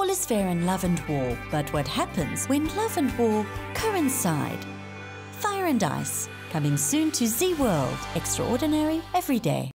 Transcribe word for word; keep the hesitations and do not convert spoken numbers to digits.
All is fair in love and war, but what happens when love and war coincide? Fire and Ice, coming soon to Z World. Extraordinary every day.